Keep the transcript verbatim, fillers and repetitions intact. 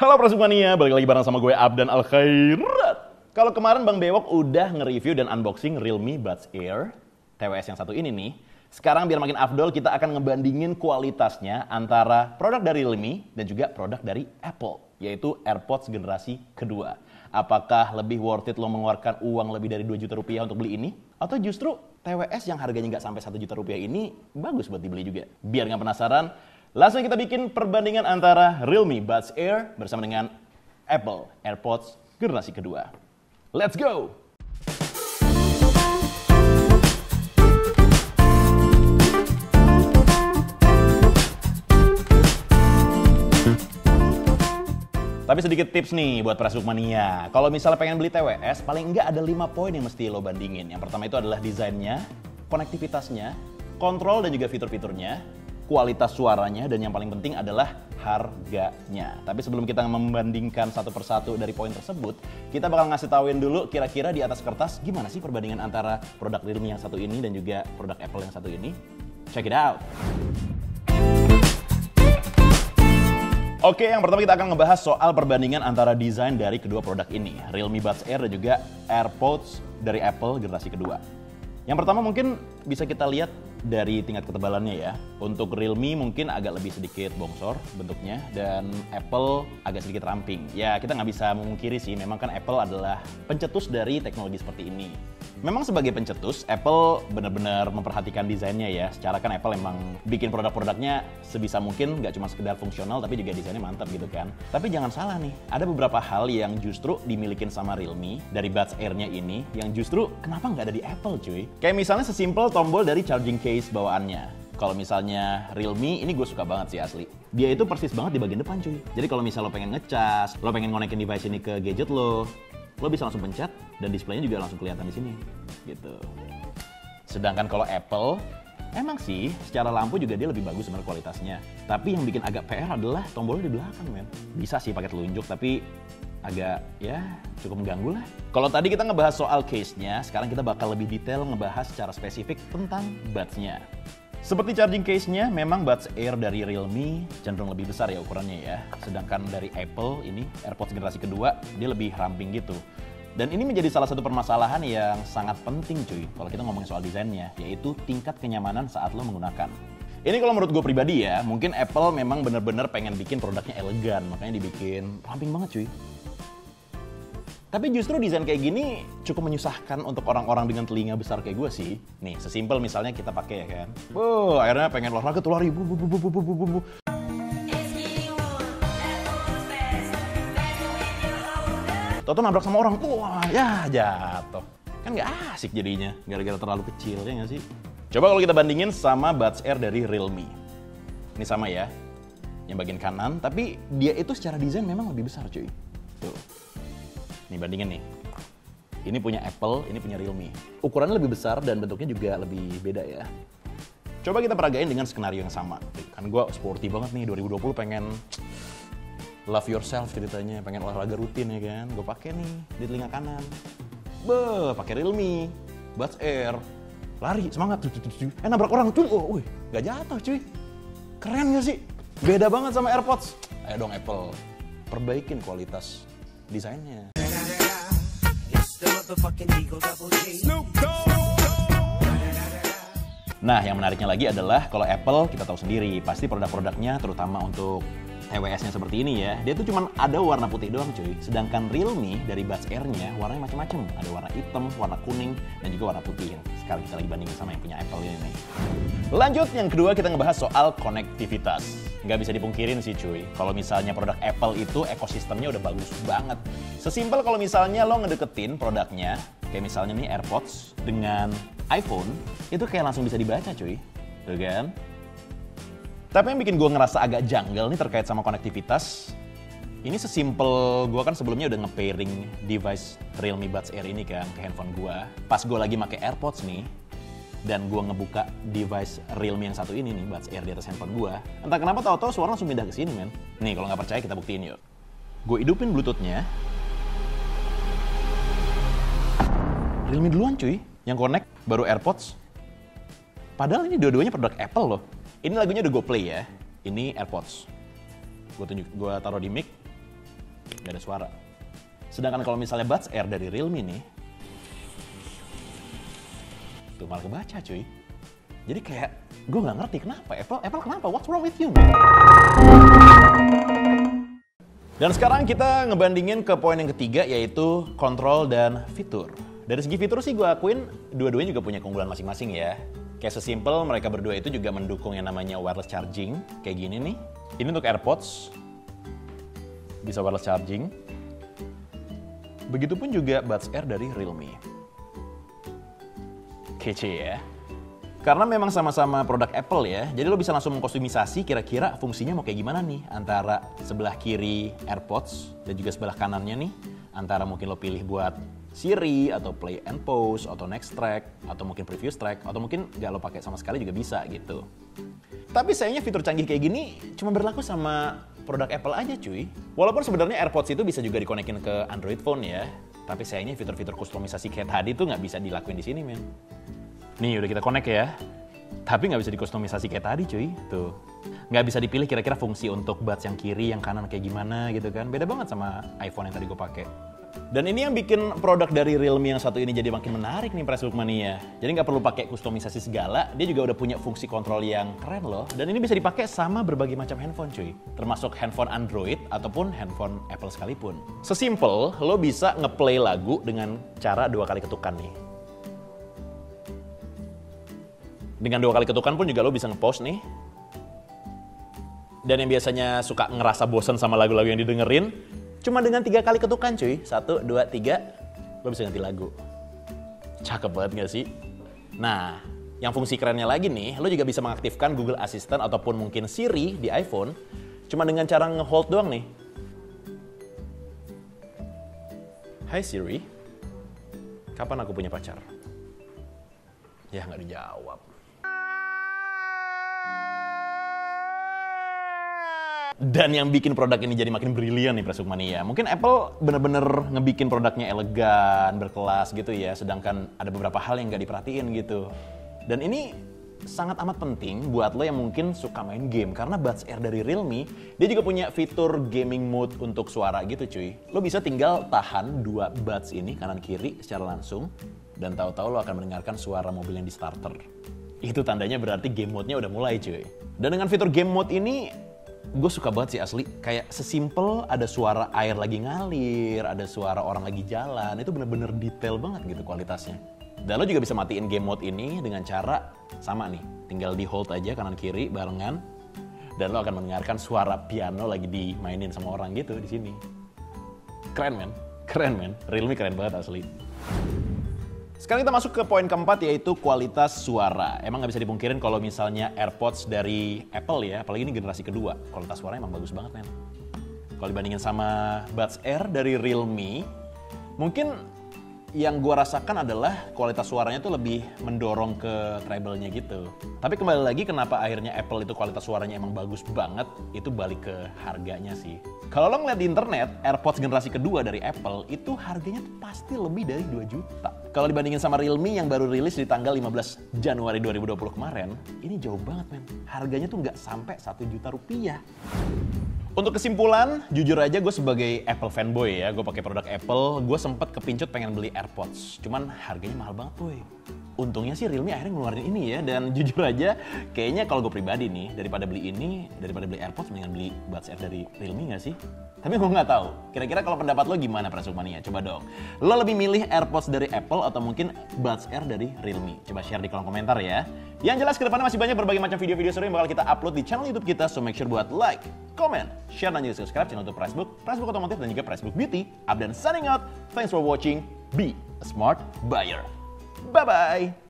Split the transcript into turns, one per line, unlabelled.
Halo Prasukmania, balik lagi bareng sama gue Abdan Al-Khairat. Kalau kemarin Bang Bewok udah nge-review dan unboxing Realme Buds Air T W S yang satu ini nih. Sekarang biar makin afdol kita akan ngebandingin kualitasnya antara produk dari Realme dan juga produk dari Apple, yaitu AirPods generasi kedua. Apakah lebih worth it lo mengeluarkan uang lebih dari dua juta rupiah untuk beli ini? Atau justru T W S yang harganya nggak sampai satu juta rupiah ini bagus buat dibeli juga? Biar nggak penasaran, langsung kita bikin perbandingan antara Realme Buds Air bersama dengan Apple AirPods generasi kedua. Let's go! Tapi sedikit tips nih buat Prasukmania. Kalau misalnya pengen beli T W S, paling enggak ada lima poin yang mesti lo bandingin. Yang pertama itu adalah desainnya, konektivitasnya, kontrol dan juga fitur-fiturnya, kualitas suaranya, dan yang paling penting adalah harganya. Tapi sebelum kita membandingkan satu persatu dari poin tersebut, kita bakal ngasih tauin dulu kira-kira di atas kertas gimana sih perbandingan antara produk Realme yang satu ini dan juga produk Apple yang satu ini. Check it out! Oke, yang pertama kita akan ngebahas soal perbandingan antara desain dari kedua produk ini, Realme Buds Air dan juga AirPods dari Apple generasi kedua. Yang pertama mungkin bisa kita lihat dari tingkat ketebalannya ya. Untuk Realme mungkin agak lebih sedikit bongsor bentuknya dan Apple agak sedikit ramping. Ya kita nggak bisa memungkiri sih, memang kan Apple adalah pencetus dari teknologi seperti ini. Memang sebagai pencetus, Apple benar-benar memperhatikan desainnya ya. Secara kan Apple emang bikin produk-produknya sebisa mungkin nggak cuma sekedar fungsional tapi juga desainnya mantap gitu kan. Tapi jangan salah nih, ada beberapa hal yang justru dimilikin sama Realme dari Buds Air-nya ini yang justru kenapa nggak ada di Apple cuy. Kayak misalnya sesimpel tombol dari charging case bawaannya. Kalau misalnya Realme, ini gue suka banget sih asli. Dia itu persis banget di bagian depan cuy. Jadi kalau misalnya lo pengen ngecas, lo pengen ngonekin device ini ke gadget lo, lo bisa langsung pencet dan displaynya juga langsung kelihatan di sini. Gitu. Sedangkan kalau Apple, emang sih secara lampu juga dia lebih bagus sebenarnya kualitasnya. Tapi yang bikin agak P R adalah tombolnya di belakang men. Bisa sih pakai telunjuk tapi agak ya cukup mengganggu lah. Kalau tadi kita ngebahas soal case-nya, sekarang kita bakal lebih detail ngebahas secara spesifik tentang buds-nya. Seperti charging case-nya, memang Buds Air dari Realme cenderung lebih besar ya ukurannya ya. Sedangkan dari Apple ini, AirPods generasi kedua, dia lebih ramping gitu. Dan ini menjadi salah satu permasalahan yang sangat penting cuy, kalau kita ngomongin soal desainnya, yaitu tingkat kenyamanan saat lo menggunakan. Ini kalau menurut gue pribadi ya, mungkin Apple memang bener-bener pengen bikin produknya elegan, makanya dibikin ramping banget cuy. Tapi justru desain kayak gini cukup menyusahkan untuk orang-orang dengan telinga besar kayak gue sih. Nih, sesimpel misalnya kita pakai ya kan. Wuh, akhirnya pengen olahraga tuh lari. Bu, bu, bu, bu, bu, bu, bu, bu. Toto nabrak sama orang, wah ya jatuh. Kan nggak asik jadinya, gara-gara terlalu kecil ya nggak sih? Coba kalau kita bandingin sama Buds Air dari Realme. Ini sama ya, yang bagian kanan, tapi dia itu secara desain memang lebih besar cuy. Tuh. Nih bandingin nih, ini punya Apple, ini punya Realme. Ukurannya lebih besar dan bentuknya juga lebih beda ya. Coba kita peragain dengan skenario yang sama. Kan gue sporty banget nih, dua ribu dua puluh pengen love yourself ceritanya, pengen olahraga rutin ya kan. Gue pakai nih di telinga kanan. Beuh, pakai Realme, Buds Air, lari semangat. Eh nabrak orang tuh, oh, wih, gak jatuh cuy. Keren gak sih? Beda banget sama AirPods. Ayo dong Apple, perbaikin kualitas desainnya. Nah, yang menariknya lagi adalah kalau Apple kita tahu sendiri, pasti produk-produknya terutama untuk T W S-nya seperti ini ya, dia tuh cuma ada warna putih doang cuy. Sedangkan Realme dari Buds Air-nya warnanya macam-macam. Ada warna hitam, warna kuning, dan juga warna putih yang sekarang kita lagi bandingin sama yang punya Apple ini. Lanjut, yang kedua kita ngebahas soal konektivitas. Nggak bisa dipungkirin sih cuy, kalau misalnya produk Apple itu ekosistemnya udah bagus banget. Sesimpel kalau misalnya lo ngedeketin produknya, kayak misalnya nih AirPods dengan iPhone, itu kayak langsung bisa dibaca cuy, tuh kan? Tapi yang bikin gue ngerasa agak janggal nih terkait sama konektivitas, ini sesimpel gue kan sebelumnya udah nge-pairing device Realme Buds Air ini kan ke handphone gue. Pas gue lagi pakai AirPods nih, dan gue ngebuka device Realme yang satu ini nih, Buds Air di atas handphone gue, entah kenapa tau-tau suara langsung pindah ke sini men. Nih kalau nggak percaya kita buktiin yuk. Gue hidupin Bluetooth-nya. Realme duluan cuy, yang connect baru AirPods. Padahal ini dua-duanya produk Apple loh. Ini lagunya udah gue play ya. Ini AirPods. Gue tunjuk, gue taruh di mic. nggak ada suara. Sedangkan kalau misalnya Buds Air dari Realme nih, tuh malah kebaca cuy. Jadi kayak gue nggak ngerti kenapa Apple, Apple kenapa? What's wrong with you, man? Dan sekarang kita ngebandingin ke poin yang ketiga, yaitu kontrol dan fitur. Dari segi fitur sih gue akuin dua-duanya juga punya keunggulan masing-masing ya. Kayak sesimpel mereka berdua itu juga mendukung yang namanya wireless charging, kayak gini nih. Ini untuk AirPods, bisa wireless charging. Begitupun juga Buds Air dari Realme. Kece ya. Karena memang sama-sama produk Apple ya, jadi lo bisa langsung mengkustomisasi kira-kira fungsinya mau kayak gimana nih. Antara sebelah kiri AirPods dan juga sebelah kanannya nih. Antara mungkin lo pilih buat Siri, atau play and pause, atau next track, atau mungkin previous track, atau mungkin nggak lo pakai sama sekali juga bisa gitu. Tapi sayangnya fitur canggih kayak gini cuma berlaku sama produk Apple aja cuy. Walaupun sebenarnya AirPods itu bisa juga dikonekin ke Android phone ya. Tapi sayangnya fitur-fitur kustomisasi kayak tadi tuh nggak bisa dilakuin di sini men. Nih udah kita connect ya, tapi nggak bisa dikustomisasi kayak tadi cuy. Tuh, nggak bisa dipilih kira-kira fungsi untuk buds yang kiri, yang kanan kayak gimana gitu kan. Beda banget sama iPhone yang tadi gue pakai. Dan ini yang bikin produk dari Realme yang satu ini jadi makin menarik nih Pressbook Mania. Jadi nggak perlu pakai kustomisasi segala, dia juga udah punya fungsi kontrol yang keren loh. Dan ini bisa dipakai sama berbagai macam handphone cuy. Termasuk handphone Android ataupun handphone Apple sekalipun. Sesimpel, lo bisa ngeplay lagu dengan cara dua kali ketukan nih. Dengan dua kali ketukan pun juga lo bisa nge-pause nih. Dan yang biasanya suka ngerasa bosen sama lagu-lagu yang didengerin, cuma dengan tiga kali ketukan cuy. Satu, dua, tiga, lo bisa ganti lagu. Cakep banget gak sih? Nah, yang fungsi kerennya lagi nih, lo juga bisa mengaktifkan Google Assistant ataupun mungkin Siri di iPhone, cuma dengan cara nge-hold doang nih. Hai Siri, kapan aku punya pacar? Ya nggak dijawab. Dan yang bikin produk ini jadi makin brilian nih Pressbook Mania. Mungkin Apple bener-bener ngebikin produknya elegan, berkelas gitu ya. Sedangkan ada beberapa hal yang nggak diperhatiin gitu. Dan ini sangat amat penting buat lo yang mungkin suka main game. Karena Buds Air dari Realme, dia juga punya fitur gaming mode untuk suara gitu cuy. Lo bisa tinggal tahan dua buds ini kanan-kiri secara langsung. Dan tahu-tahu lo akan mendengarkan suara mobil yang di starter. Itu tandanya berarti game mode-nya udah mulai cuy. Dan dengan fitur game mode ini, gue suka banget sih asli. Kayak sesimpel ada suara air lagi ngalir, ada suara orang lagi jalan. Itu bener-bener detail banget gitu kualitasnya. Dan lo juga bisa matiin game mode ini dengan cara sama nih. Tinggal di hold aja kanan kiri barengan. Dan lo akan mendengarkan suara piano lagi dimainin sama orang gitu di sini. Keren men, keren men. Realme keren banget asli. Sekarang kita masuk ke poin keempat, yaitu kualitas suara. Emang nggak bisa dipungkirin kalau misalnya AirPods dari Apple ya, apalagi ini generasi kedua, kualitas suaranya emang bagus banget men. Kalau dibandingin sama Buds Air dari Realme, mungkin yang gue rasakan adalah kualitas suaranya tuh lebih mendorong ke treble-nya gitu. Tapi kembali lagi kenapa akhirnya Apple itu kualitas suaranya emang bagus banget, itu balik ke harganya sih. Kalau lo ngeliat di internet, AirPods generasi kedua dari Apple itu harganya tuh pasti lebih dari dua juta. Kalau dibandingin sama Realme yang baru rilis di tanggal lima belas Januari dua ribu dua puluh kemarin, ini jauh banget men. Harganya tuh nggak sampai satu juta rupiah. Untuk kesimpulan, jujur aja gue sebagai Apple fanboy ya, gue pakai produk Apple, gue sempet kepincut pengen beli AirPods, cuman harganya mahal banget boy. Untungnya sih Realme akhirnya ngeluarin ini ya, dan jujur aja kayaknya kalau gue pribadi nih, daripada beli ini, daripada beli AirPods, mendingan beli Buds Air dari Realme gak sih? Tapi gue nggak tahu. Kira-kira kalau pendapat lo gimana Pressbook Mania? Coba dong. Lo lebih milih AirPods dari Apple atau mungkin Buds Air dari Realme? Coba share di kolom komentar ya. Yang jelas kedepannya masih banyak berbagai macam video-video seru yang bakal kita upload di channel YouTube kita. So make sure buat like, comment, share, dan juga subscribe channel YouTube Pressbook, Pressbook Otomotif, dan juga Pressbook Beauty. Abdan signing out. Thanks for watching. Be a smart buyer. Bye-bye.